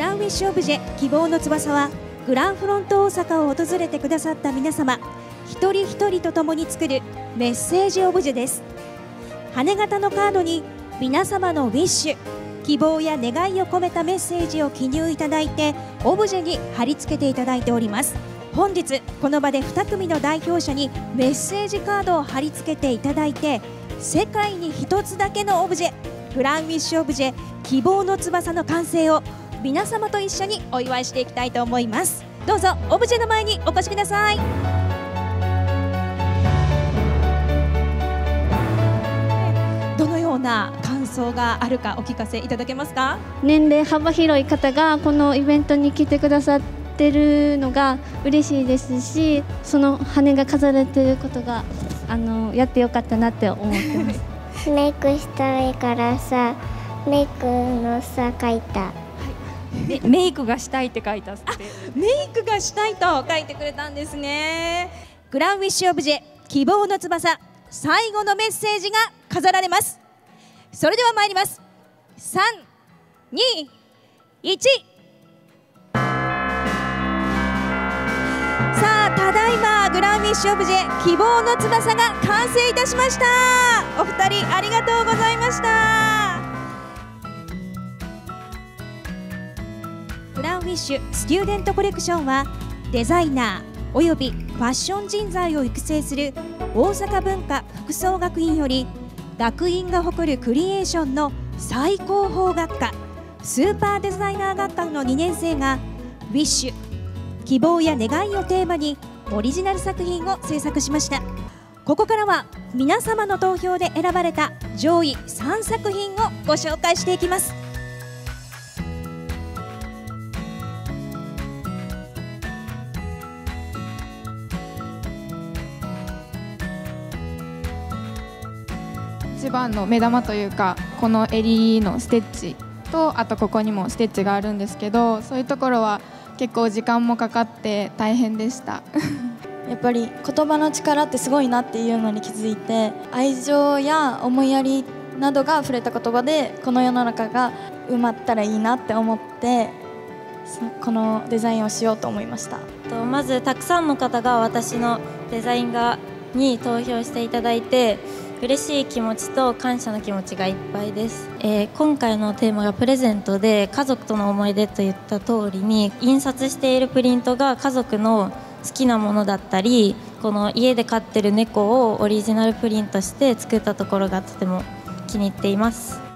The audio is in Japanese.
ランウィッシュオブジェ希望の翼はグランフロント大阪を訪れてくださった皆様一人一人と共に作るメッセージオブジェです。羽型のカードに皆様のウィッシュ、希望や願いを込めたメッセージを記入いただいてオブジェに貼り付けていただいております。本日この場で2組の代表者にメッセージカードを貼り付けていただいて、世界に一つだけのオブジェグランウィッシュオブジェ希望の翼の完成を皆様と一緒にお祝いしていきたいと思います。どうぞオブジェの前にお越しください。どのような感想があるかお聞かせいただけますか？ 年齢幅広い方がこのイベントに来てくださってるのが嬉しいですし、その羽が飾られてることがやってよかったなって思ってますメイクしたいからさ、メイクのさ書いた。 メイクがしたいって書いたって。メイクがしたいと書いてくれたんですね。グランウィッシュオブジェ希望の翼、最後のメッセージが飾られます。それでは参ります。3、2、1。さあ、ただいまグランウィッシュオブジェ希望の翼が完成いたしました。お二人ありがとうございました。グランウィッシュスチューデントコレクションはデザイナーおよびファッション人材を育成する大阪文化服装学院より学院が誇るクリエーションの最高峰学科スーパーデザイナー学科の2年生がウィッシュ希望や願いをテーマにオリジナル作品を制作しました。ここからは皆様の投票で選ばれた上位3作品をご紹介していきます。 一番の目玉というか、この襟のステッチと、あとここにもステッチがあるんですけど、そういうところは結構時間もかかって大変でしたやっぱり言葉の力ってすごいなっていうのに気づいて、愛情や思いやりなどが溢れた言葉でこの世の中が埋まったらいいなって思って、このデザインをしようと思いました。 まずたくさんの方が私のデザインに投票していただいて、嬉しい気持ちと感謝の気持ちがいっぱいです。今回のテーマがプレゼントで、家族との思い出といった通りに印刷しているプリントが家族の好きなものだったり、この家で飼ってる猫をオリジナルプリントして作ったところがとても気に入っています。